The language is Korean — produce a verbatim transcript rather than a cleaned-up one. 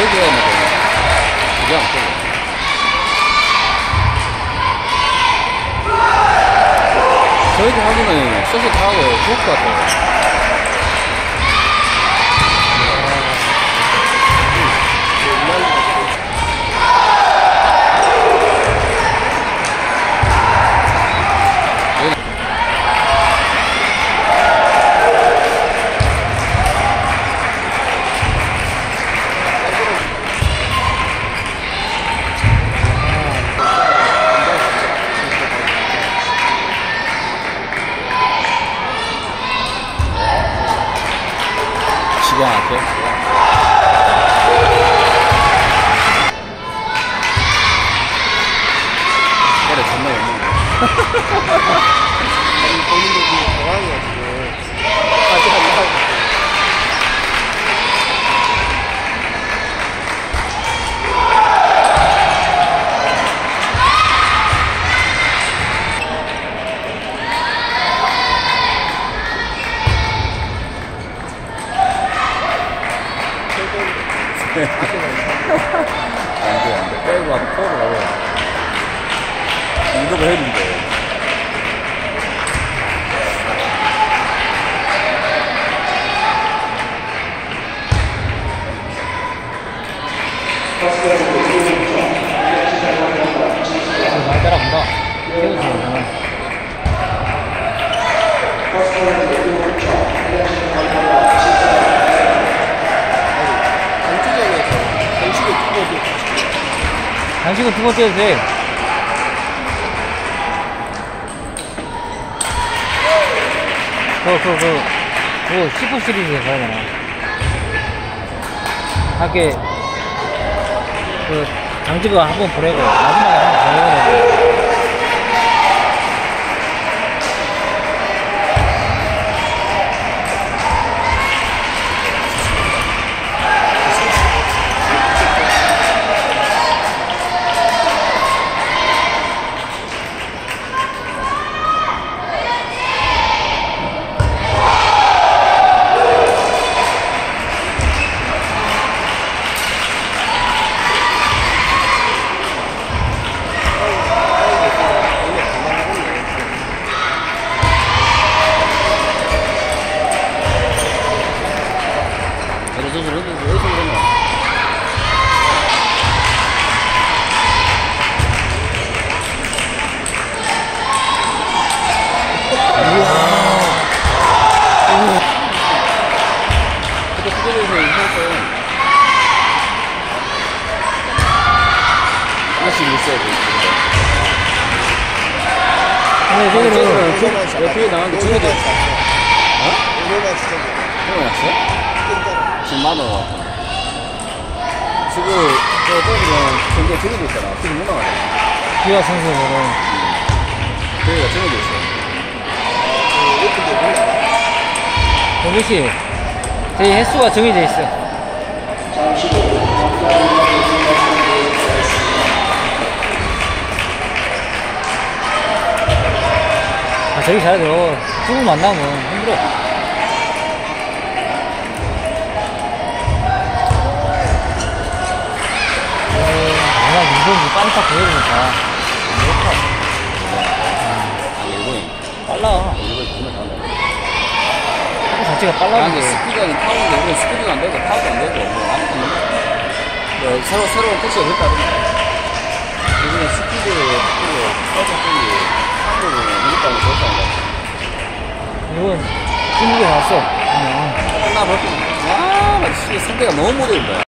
저기 해야 되는데. 그게 안 되고. 저희도 하기는 소시 다 하고 좋을 것 같아요. 시간 앞에 그래 정말 없는 아니 본인도 지금 당황이야 지금 아직 안 나가고 안돼 안돼 빼고 와서 포로 가고 이거 해야 된대. 많이 따라간다. 태우지 간식은 두 번째 해도 돼. 그거, 그거, 그거, 그거 십 호 시리즈에 가야 되나. 밖에, 그, 장직을 한번 보내고, 마지막에 한번 보내고. 근데 저기는 뒤에 나간 게 저기도 어? 얼마나 진짜 얼마 났어? 십만 원 같은 지금 저 저기는 경기에 저기도 있잖아. 지금 못 나가네. 기아 선수는 저기가 저기도 있어. 동규씨 저희 횟수가 정해져 있어. 아, 저기 잘해 줘. 두분 만나면 힘들어. 내가 민성이 빨리 딱 보여주니까 안 그렇다. 아, 일본이. 빨라. 일본이 정말 잘한다. 그 자체가 아, 빨라. 근데 스피드는 타는데 이건 스피드가 안 되고 타도 안 되고 뭐 아무튼 뭐 새로 새로운 코스가 됐다 그러네. 이번에 스피드 스피드 스타트 스피드 한국은 미국하고 절대 이건 중국에 갔어. 그냥. 끝나버렸구나. 와, 씨, 상대가 너무 못해준다.